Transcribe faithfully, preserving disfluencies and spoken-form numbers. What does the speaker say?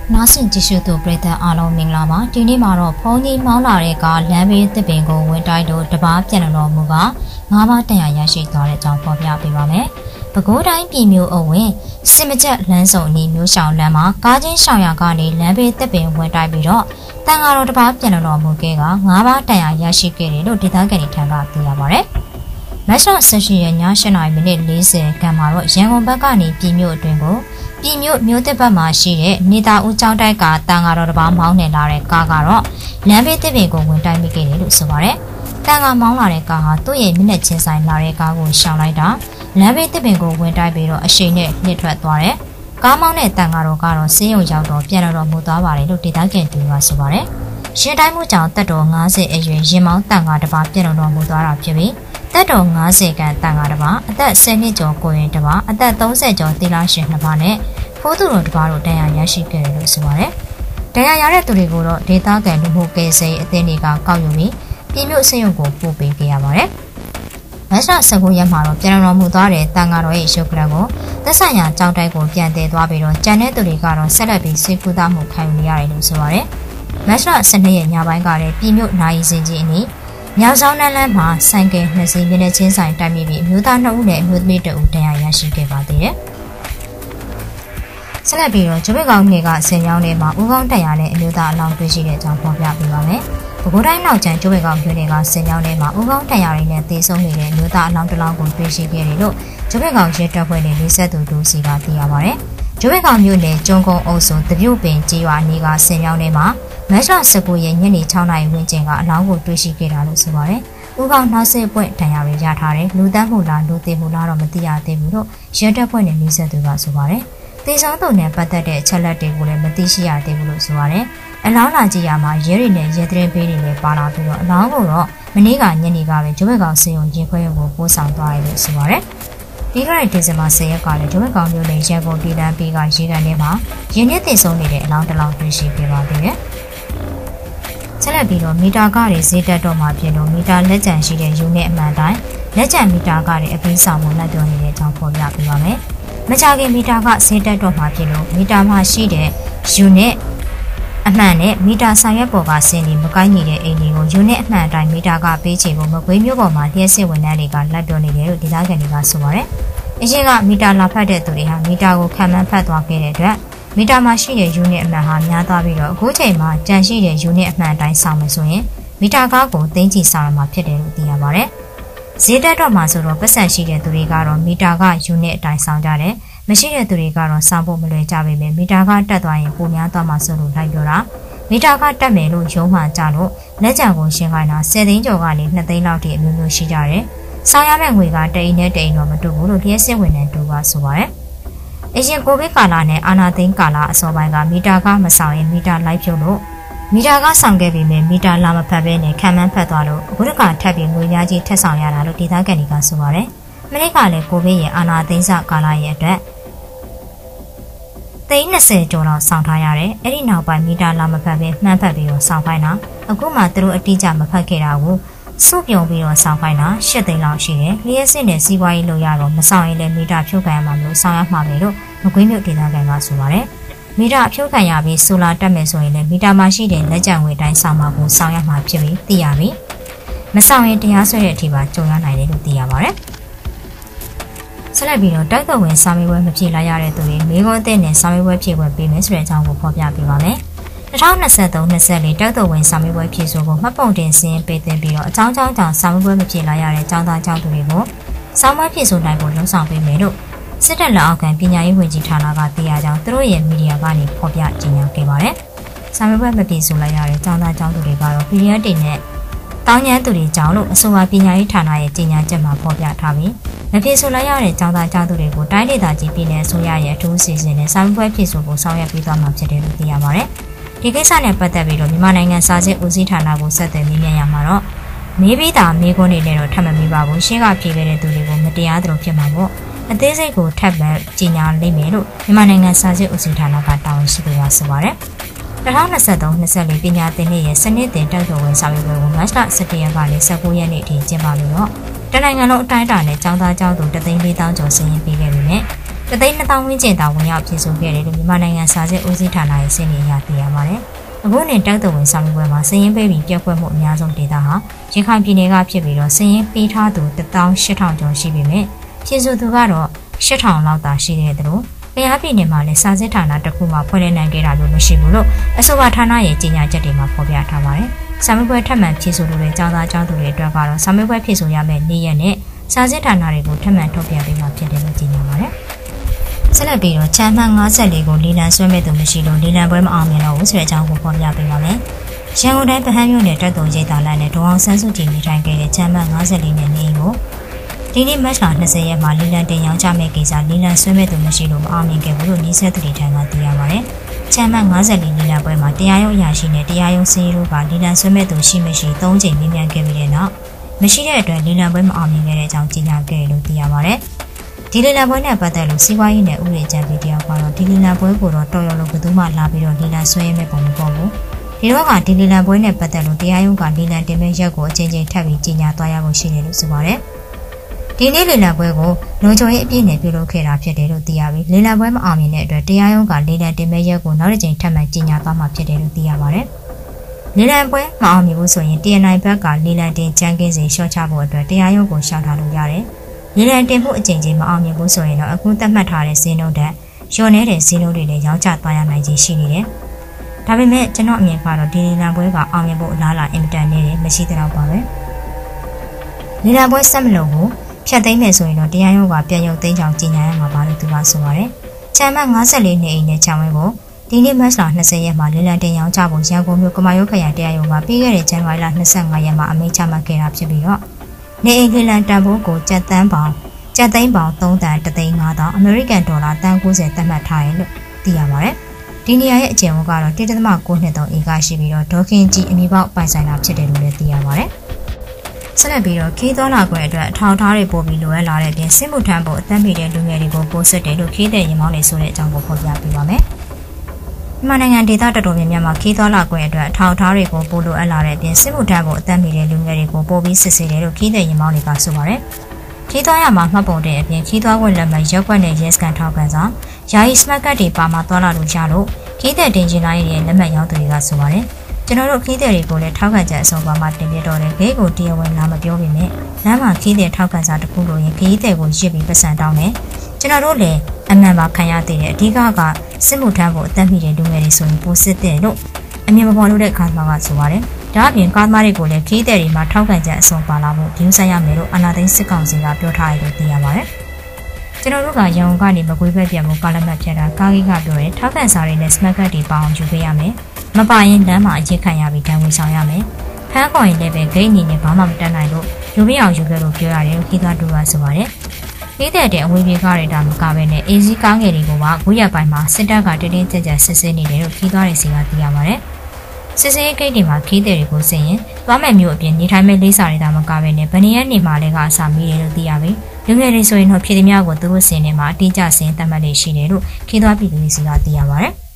နာဆင်ကြည့်ရှုသူပရိသတ်အားလုံးမင်္ဂလာပါဒီနေ့မှာတော့ဖုန်းကြီးမောင်းလာတဲ့ကလမ်းဘေးသစ်ပင်ကိုဝင်တိုက်လို့တပားပြန်တော်မူကငါးပါးတန်ရာရရှိသွားတဲ့အကြောင်းဖော်ပြပေးပါမယ်။ပဲခူးတိုင်းပြည်မျိုးအဝင်စစ်မကျက်လမ်းစုံအနီးမျိုးရှောင်လမ်းမှာကားချင်းရှောင်ရကနေလမ်းဘေးသစ်ပင်ဝင်တိုက်ပြီးတော့တန်ဃာတော်တပားပြန်တော်မူခဲ့ကငါးပါးတန်ရာရရှိခဲ့တယ်လို့ဒေသခံတွေထံကသိရပါဗျ။မတ်လ ၁၈ ရက်ည ၈ နာရီမိနစ် ၄၀ခန့်မှာတော့ရန်ကုန်ဘက်ကနေပြည်မျိုးအတွင်းကိုပြည်မျိုးမျိုးတစ်ပတ်မှာရှိတဲ့နေသားဦးကျောင်းတိုက်ကတန်ဃာတော်တစ်ပါးမောင်းနေလာတဲ့ကားကတော့လမ်းဘေးသစ်ပင်ကိုဝင်တိုက်မိခဲ့တယ်လို့ဆိုပါတယ်။တန်ဃာမောင်းလာတဲ့ကားဟာသူ့ရဲ့မျက်နှာချင်းဆိုင်လာတဲ့ကားကိုရှောင်လိုက်တာလမ်းဘေးသစ်ပင်ကိုဝင်တိုက်ပြီးတော့အရှိန်နဲ့နှိမ့်ထွက်သွားတယ်။ကားမောင်းတဲ့တန်ဃာတော်ကတော့ဆေးရုံရောက်တော့ပြန်တော်မူသွားပါတယ်လို့ဒေသခံတွေကဆိုပါတယ်။ရှင်တိုင်းမှုကြောင့်တပ်တော်၅၀အရွယ်ရင်မောင်းတန်ဃာတစ်ပါးပြန်တော်မူသွားတာဖြစ်ပြီးတက်တော်၅၀ခန့်တန်ဃာတစ်ပါးအသက်၁၀နှစ်ကျော်ကိုရင်တစ်ပါးအသက်၃၀ကျော်သီလရှင်နှစ်ပါးနဲ့ဖိုးသူတော်တစ်ပါးတို့တရားရရှိခဲ့တယ်လို့ဆိုပါတယ်။တရားရတဲ့သူတွေကိုတော့ဒေသခံလူမှုကေဆေးအသင်းတွေကကောက်ယူပြီးပြည်မြို့စေယုံကိုပို့ပေးခဲ့ရပါတယ်။မတ်လ ၁၉ ရက်မှာတော့ပြန်တော်မူသွားတဲ့တန်ဃာတော်ရဲ့ရုပ်ကလပ်ကိုသက်ဆိုင်ရာကျောင်းတိုက်ကိုပြန်တည်သွားပြီးတော့ကျန်တဲ့သူတွေကတော့ဆက်လက်ပြီးစေကူတာမှုခံယူရတယ်လို့ဆိုပါတယ်။မတ်လ ၁၂ ရက်ညပိုင်းကလည်းပြည်မြို့နိုင်စင်ကြီးအနီးမြောက်ဆောင်နန်းလမ်းမှာဆိုင်ကယ်နှစ်စီးမြင်းနဲ့ချင်းဆိုင်တိုက်မိပြီးအမျိုးသားနှစ်ဦးနဲ့အမျိုးသမီးတစ်ဦးတရားရရှိခဲ့ပါသေးတယ်။ဆက်လက်ပြီးတော့ကျပကောင်တွေကဆင်ကြောင်းထဲမှာဦးကောင်းတရားနဲ့အမျိုးသားအလောင်းတွေ့ရှိတဲ့အကြောင်းဖော်ပြပေးပါမယ်။ပဲခူးတိုင်းနောက်ကျန်ကျပကောင်မျိုးတွေကဆင်ကြောင်းထဲမှာဦးကောင်းတရားတွေနဲ့တည်ဆုံနေတဲ့အမျိုးသားအလောင်းတစ်လောင်းကိုတွေ့ရှိခဲ့တယ်လို့ကျပကောင်ရဲတပ်ဖွဲ့နဲ့လေးဆက်သူတို့စီကသိရပါဗျ။ကျပကောင်မျိုးနဲ့ကျုံကုန်းအုပ်စုတပြုတ်ပင်ကြီးရွာနေကဆင်ကြောင်းထဲမှာမတ်လ ၁၉ ရက်ညနေ၆ နာရီဝန်းကျင်ကအလောင်းကိုတွေ့ရှိခဲ့တာလို့ဆိုပါတယ်။ဦးကောင်နောက်ဆက်ပွင့်ဒဏ်ရာတွေရထားတယ်။လူတန်းမှုလားလူသေးမှုလားတော့မသိရသေးဘူးလို့ရဲတပ်ဖွဲ့နဲ့မျိုးဆက်သူကဆိုပါတယ်။တေဆောင်သူနဲ့ပတ်သက်တဲ့အချက်လက်တွေကိုလည်းမသိရှိရသေးဘူးလို့ဆိုပါတယ်။အလောင်းလာကြည့်ရမှာရဲတွေနဲ့ရဲသတင်းပေးတွေလည်းပါလာပြီးတော့အလောင်းကိုတော့မနေ့ကညနေကပဲဂျိုးဘက်ကောင်စေုံချင်းခွဲရုံကိုပို့ဆောင်သွားတယ်လို့ဆိုပါတယ်။ဒီကနေ့ဒီဇင်ဘာ ၁၀ ရက်ကလည်းဂျိုးဘက်ကောင်မျိုးနဲ့ရဲကုန်ပြည်တန်းပေးကရေကန်ထဲမှာရင်းနှီးတည်ဆုံနေတဲ့အလောင်းတစ်လောင်းတွေ့ရှိခဲ့ပါသေးတယ်။ဆက်လက်ပြီးတော့မီတာကားတွေဈေးတက်တော့မှပြင်လို့မီတာလက်ကျန်ရှိတဲ့ယူနစ်အမှန်တိုင်းလက်ကျန်မီတာကားတွေအပြီးဆောင်မှုလက်ပြောနေတဲ့အကြောင်းဖော်ပြပေးပါမယ်။မကြခင်မီတာကဈေးတက်တော့မှပြင်လို့မီတာမှာရှိတဲ့ယူနစ်အမှန်နဲ့မီတာဆိုင်ရွက်ပေါ်ကဆင်းပြီးမကိုင်းညီတဲ့အိမ်တွေကိုယူနစ်အမှန်တိုင်းမီတာကပေးချေဖို့မကွေးမျိုးပေါ်မှာလျှက်စစ်ဝန်ထမ်းတွေကလက်ပြောနေတယ်လို့ဒေသခံတွေကဆိုပါတယ်။အရင်ကမီတာလာဖတ်တဲ့သူတွေဟာမီတာကိုခံမှန်းဖတ်သွားခဲ့တဲ့အတွက်မီတာမှာရှိတဲ့ unit အမှန်ဟာများသွားပြီးတော့အခုချိန်မှာကြန့်ရှိတဲ့ unit အမှန်အတိုင်းဆောင်မယ်ဆိုရင်မီတာကားကိုသိန်းချီဆောင်ရမှာဖြစ်တယ်လို့သိရပါတယ်။ဈေးတက်တော့မှဆိုတော့ပတ်စံရှိတဲ့သူတွေကတော့မီတာက unit အတိုင်းဆောင်ကြတယ်။မရှိတဲ့သူတွေကတော့ဆောင်ဖို့မလွယ်ကြပေမဲ့မီတာကတက်သွားရင်ပိုများသွားမှဆိုလို့လိုက်ပြောတာ။မီတာကတက်မယ်လို့ရုံးမှကြလို့လက်ကျန်ကိုရှင်းခိုင်းတာ၁၀သိန်းကျော်ကနေ၂သိန်းလောက်ထိအမျိုးမျိုးရှိကြတယ်။ဆောင်ရမယ့်ငွေကတအိမ်နဲ့တအိမ်တော့မတူဘူးလို့လျှက်စစ်ဝန်ထမ်းတို့ကဆိုပါတယ်။အရင်ကိုဗစ်ကာလနဲ့အာနာသိန်းကာလအစောပိုင်းကမီတာကမဆောင်ရင်မီတာလိုက်ဖြုတ်လို့မီတာကဆောင်ခဲ့ပြီးမြမီတာလာမဖတ်ဘဲနဲ့ခံမှန်းဖတ်သွားလို့အခုတခါထပ်ပြီးငွေများကြီးထက်ဆောင်ရတာလို့ဒေသခံတွေကဆိုပါတယ်။မနေ့ကလည်းကိုဗစ်ရဲ့အာနာသိန်းစကာလရဲ့အတွက်သိန်း၂၀ကျော်လောက်ဆောင်ထားရတယ်။အဲ့ဒီနောက်ပိုင်းမီတာလာမဖတ်ဘဲမှန်းဖတ်ပြီးတော့ဆောင်ခိုင်းတာအခုမှသူတို့အတိအကျမဖတ်ခဲ့တာကိုစုပြုံပြီးတော့ဆောင်ခိုင်းတာ၈သိန်းလောက်ရှိတယ်။လျှက်စစ်နဲ့စီးပွားရေးလုပ်ရတော့မဆောင်ရင်လည်းမီတာဖြုတ်ခံရမှာလို့ဆောင်ရမှာပဲလို့မကွေးမြို့ဒေသခံကဆိုပါတယ်။မီတာအဖြုတ်ခံရပြီးဆိုလာတက်မယ်ဆိုရင်လည်းမီတာမှာရှိတဲ့လက်ကျန်ငွေတိုင်းဆောင်မှာကိုဆောင်ရမှာဖြစ်ပြီးသိရပြီ။မဆောင်ရင်တရားစွဲတဲ့အထိပါကြုံရနိုင်တယ်လို့သိရပါတယ်။ဆက်လက်ပြီးတော့တိုက်တော်ဝင်စာမေးပွဲမဖြေလိုက်ရတဲ့သူတွေမိခွန်းအသစ်နဲ့စာမေးပွဲဖြေပွဲပေးမယ်ဆိုတဲ့အကြောင်းကိုဖော်ပြပေးပါမယ်။၂၀၂၃ ၂၄တိုက်တော်ဝင်စာမေးပွဲဖြေဆိုဖို့မှတ်ပုံတင်စင်းပေးသွင်းပြီးတော့အကြောင်းကြောင်းကြောင့်စာမေးပွဲမဖြေလိုက်ရတဲ့ကျောင်းသားကျောင်းသူတွေကိုစာမေးပွဲဖြေဆိုနိုင်ဖို့လှုံ့ဆော်ပေးမယ်လို့စစ်တပ်လက်အောက်ခံပညာရေးဝန်ကြီးဌာနကသိရကြောင်းသူတို့ရဲ့မီဒီယာကနေဖော်ပြကြေညာခဲ့ပါတယ်။စာမေးပွဲမပြေဆိုလိုက်ရတဲ့ကျောင်းသားကျောင်းသူတွေကတော့ ပီဒီအက်ဖ် တွေနဲ့တောင်းကျမ်းသူတွေကြောင့်လို့အဆိုပါပညာရေးဌာနရဲ့ကြေညာချက်မှာဖော်ပြထားပြီးမပြေဆိုလိုက်ရတဲ့ကျောင်းသားကျောင်းသူတွေကိုတိုင်းဒေသကြီးပြည်နယ်အစိုးရရဲ့အထူးအစီအစဉ်နဲ့စာမေးပွဲဖြေဆိုဖို့ဆောင်ရွက်ပေးသွားမှာဖြစ်တယ်လို့သိရပါတယ်။ဒီကိစ္စနဲ့ပတ်သက်ပြီးတော့မြန်မာနိုင်ငံစာစစ်ဦးစီးဌာနကိုဆက်သွယ်မေးမြန်းရမှာတော့မေးပြီးတာမေးခွန်းတွေနဲ့တော့ထပ်မမေးပါဘူး။ရှင်းကဖြေခဲ့တဲ့သူတွေကိုမတရားသလိုဖြစ်မှာပေါ့။အသေးစိတ်ကိုထပ်မံကြီးညာလိမ့်မယ်လို့မြန်မာနိုင်ငံစာစစ်ဦးစီးဌာနကတာဝန်ရှိသူကဆိုပါတယ်။၂၀၂၃ ၂၄ပညာသင်နှစ်ရဲ့စနစ်တင်တိုက်တော်ဝင်စာမေးပွဲကိုမတ်လ၁၁ရက်ကနေ၁၉ရက်နေ့အထိကျင်းပပြီးတော့တနိုင်ငံလုံးအတိုင်းအတာနဲ့ကျောင်းသားကျောင်းသူတသိန်းလေးသောင်းကျော်ဆင်းရင်ပေးခဲ့ပြီးမြဲတသိန်းနှစ်သောင်းဝန်းကျင်သာဝင်ရောက်ပြည်စုခဲ့တယ်လို့မြန်မာနိုင်ငံစာစစ်ဦးစီးဌာနရဲ့စင်းနေရသိရပါတယ်။အခုနှစ်တောက်တော်ဝင်စာမေးပွဲမှာစည်ရင်းပေးပြီးပြက်ကွက်မှုအများဆုံးဒေသဟာရခိုင်ပြည်နယ်ကဖြစ်ပြီးတော့စည်ရင်းပေးထားသူတစ်သောင်းရှစ်ထောင်ကျော်ရှိပေမဲ့ပြည်စုသူကတော့ရှစ်ထောင်လောက်သာရှိတဲ့သူတို့ကယားပြည်နယ်မှာလည်းစာစစ်ဌာနတစ်ခုမှဖွဲ့လှစ်နိုင်ခဲ့တာမျိုးမရှိဘူးလို့အဆိုပါဌာနရဲ့ကြေညာချက်တွေမှာဖော်ပြထားပါတယ်။စာမေးပွဲထပ်မံပြည်စုသူတွေကျောင်းသားကျောင်းသူတွေအတွက်ကတော့စာမေးပွဲပြည်စုရမယ့်နေ့ရက်နဲ့စာစစ်ဌာနတွေကိုထပ်မံထုတ်ပြန်ပေးမှာဖြစ်တယ်လို့ကြေညာပါတယ်။ဆက်လက်ပြီးတော့ချမ်းမှန်၅၄ကိုလီလန်ဆွဲမဲ့သူမရှိလို့လီလန်ပွဲမအောင်မြင်တော့ဘူးဆိုတဲ့အကြောင်းကိုဖော်ပြပေးပါမယ်။ရန်ကုန်တိုင်းဗဟန်းမြို့နယ်တပ်တုံရိပ်သာလမ်းနဲ့ဒေါအောင်ဆန်းစုကြည်နေထိုင်ခဲ့တဲ့ချမ်းမှန်၅၄နဲ့နေကိုဒီနေ့မတ်လ၂၀ရက်မှာလီလန်တင်ရောင်းချမဲ့ကိစ္စလီလန်ဆွဲမဲ့သူမရှိလို့မအောင်မြင်ခဲ့ဘူးလို့နီးစပ်သူတွေထံကသိရပါတယ်။ချမ်းမှန်၅၄လီလန်ပွဲမှာတရားရုံးအရာရှိနဲ့တရားရုံးစည်းရုံးကလီလန်ဆွဲမဲ့သူရှိမရှိ၃ချိန်မြင်မြန်ခဲ့ပြီးတဲ့နောက်မရှိတဲ့အတွက်လီလန်ပွဲမအောင်မြင်ခဲ့တဲ့အကြောင်းကြေညာခဲ့တယ်လို့သိရပါတယ်။ဒီလီလန်ပွဲနဲ့ပတ်သက်လို့စီးပွားရေးနဲ့ဥပဒေကြံပြီးတရားကတော့ဒီလီလန်ပွဲကိုတော့တော်ရုံလို့ဘယ်သူမှလာပြီးတော့လီလန်ဆွဲမဲ့ပုံမပေါ်ဘူး။ဒီတော့ကဒီလီလန်ပွဲနဲ့ပတ်သက်လို့တရားရုံးကလီလန်တင်မဲ့ရက်ကိုအချင်းချင်းထပ်ပြီးကြေညာသွားရဖို့ရှိတယ်လို့ဆိုပါတယ်။ဒီနေ့လီလန်ပွဲကိုလုံခြုံရေးအပြည့်နဲ့ပြုလုပ်ခဲ့တာဖြစ်တယ်လို့သိရပြီးလီလန်ပွဲမအောင်မြင်တဲ့အတွက်တရားရုံးကလီလန်တင်မဲ့ရက်ကိုနောက်တစ်ကြိမ်ထပ်မံကြေညာသွားမှာဖြစ်တယ်လို့သိရပါတယ်။လီလန်ပွဲမအောင်မြင်ဘူးဆိုရင် T N I ဘက်ကလီလန်တင်ချန်ကင်းစီရှော့ချဖို့အတွက်တရားရုံးကိုရှောက်ထားလို့ရတယ်။လီလန်တင်မှုအကြိမ်ကြိမ်မအောင်မြင်ဘူးဆိုရင်တော့အခုသတ်မှတ်ထားတဲ့ဈေးနှုန်းတက်လျော်နေတဲ့ဈေးနှုန်းတွေလည်းရောင်းချသွားရနိုင်ခြင်းရှိနေတယ်။ဒါပေမဲ့ကျွန်တော်အမြင်ကတော့ဒီလီလန်ပွဲကအောင်မြင်ဖို့အလားအလာအင်မတန်နေတယ်မရှိတော့ပါပဲ။လီလန်ပွဲဆက်မလို့ဘူးဖြတ်သိမ်းမယ်ဆိုရင်တော့တရားရုံးကပြန်ရုပ်သိမ်းချောင်ကြီးညာရမှာပါလို့သူကဆိုပါတယ်။ချမ်းမ၅၄နှစ်အိမ်နဲ့ချောင်းဝဲကိုဒီနေ့မတ်လ၂၀ရက်မှာလီလန်တင်ရောင်းချဖို့ရန်ကုန်မြို့ကမာရုတ်ခရိုင်တရားရုံးကပြီးခဲ့တဲ့ဇန်နဝါရီလ၂၅ရက်မှာအမိန့်ချမှတ်ခဲ့တာဖြစ်ပြီးတော့နေအိမ်လီလန်တန်ဖိုးကိုကျပ်သန်းပေါင်ကျပ်သိန်းပေါင်၃တန်တစ်သိန်း၅သောင်းအမေရိကန်ဒေါ်လာတန်၉၀သတ်မှတ်ထားတယ်လို့သိရပါတယ်။ဒီနေရာရဲ့အကျယ်ဝန်းကတော့၁.၉နှစ်သုံးဧကရှိပြီးတော့ဒေါခင်ကြီးအမည်ပေါက်ပိုင်ဆိုင်တာဖြစ်တယ်လို့လည်းသိရပါတယ်။ဆက်လက်ပြီးတော့ခီးသောလာခွင့်အတွက်အထောက်အထားတွေပို့ပြီးလိုအပ်လာတဲ့ပြင်စစ်မှုထမ်းဖို့အသက်မီတဲ့လူငယ်တွေကိုပို့စစ်တယ်လို့ခီးတဲ့ရင်မောင်းနေဆိုတဲ့အကြောင်းကိုဖော်ပြပေးပါမယ်။မြန်မာနိုင်ငံဒေသတော်တော်များများမှာခီးသောလာခွင့်အတွက်အထောက်အထားတွေကိုပို့လိုအပ်လာတဲ့ပြင်စစ်မှုထမ်းဖို့အသက်မီတဲ့လူငယ်တွေကိုပို့ပြီးစစ်ဆေးတယ်လို့ခီးတဲ့ရင်မောင်းတွေကဆိုပါတယ်။ခီးသောရမှာမှတ်ပုံတဲ့အပြင်ခီးသောခွင့်လက်မှတ်ရက်ွက်နဲ့ရဲစကန်ထောက်ခံစာယာယီစမတ်ကတ်တွေပါမှသွားလာလို့ရလို့ခီးတဲ့တင်ကျင်လာရဲ့လက်မှတ်ရောင်းသူတွေကဆိုပါတယ်။ကျွန်တော်တို့ခီးတဲ့တွေကိုလည်းထောက်ခံချက်အစုံပါမှတင်ပြတော့တယ်ဘေးကိုတရားဝင်လာမပြောပေမဲ့လမ်းမှာခီးတဲ့ထောက်ခံစာတစ်ခုလိုရင်ခီးတဲ့ကိုရစ်ပြီးပတ်စံတောင်းတယ်ကျွန်တော်တို့လည်းအမှန်ပါခံရသေးတယ်အဓိကကစစ်မှုထမ်းဖို့အသက်မီတဲ့လူငယ်တွေဆိုရင်ပိုစစ်တဲ့လို့အမြင်မပေါ်လို့တဲ့ခါမှကဆိုပါတယ်ဒါအပြင်ကားသမားတွေကိုလည်းခီးတဲ့တွေမှာထောက်ခံချက်အစုံပါလာဖို့ပြုဆိုင်ရမယ်လို့အာဏာသိမ်းစစ်ကောင်စီကပြောထားတယ်လို့သိရပါတယ်ကျွန်တော်တို့ကရန်ကုန်ကနေမကွေးဘက်ပြန်ဖို့ကားလက်မှတ်ဖြတ်တာကားကြီးကပြောရဲထောက်ခံစာတွေနဲ့စမတ်ကတ်တွေပါအောင်ယူပေးရမယ်မပါရင်လမ်းမှာအရေးခံရပြီးတန်းဝင်ဆောင်ရမယ်ဖမ်းခေါ်ရင်လည်းပဲဂိတ်အနေနဲ့ဘာမှမတတ်နိုင်လို့ယူပြအောင်ယူခဲ့လို့ပြောရတယ်ခီးသားတို့ကဆိုပါတယ်ခီးတဲ့တဲ့အဝေးပြေးကားတွေဒါမကပဲနဲ့အေးစီးကားငယ်တွေကအခုရက်ပိုင်းမှာစစ်တပ်ကတင်းတင်းကြပ်ကြပ်စစ်ဆေးနေတယ်လို့ခီးသားတွေစီကသိရပါတယ်စစ်ဆေးဂိတ်တွေမှာခီးတဲ့တွေကိုစင်ရင်သွားမဲ့မျိုးအပြင်နေထိုင်မဲ့လေးစာတွေဒါမကပဲနဲ့ဗနေရက်နေမှာလည်းကအစာမီးတယ်လို့သိရပြီလူငယ်တွေဆိုရင်တော့ပြည်သူများကိုသူတို့စင်နေမှာအတိအကျစင်တတ်မှတ်နေရှိတယ်လို့ခီးသားပြည်သူတွေစီကသိရပါတယ်